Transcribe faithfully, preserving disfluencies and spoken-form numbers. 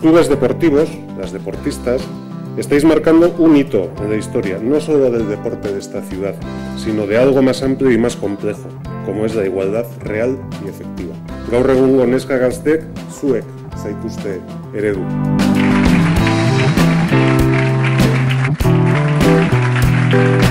clubes deportivos, las deportistas, estáis marcando un hito en la historia, no solo del deporte de esta ciudad, sino de algo más amplio y más complejo, como es la igualdad real y efectiva. Gaur egungo neska gaztek zuek zaituzte eredu.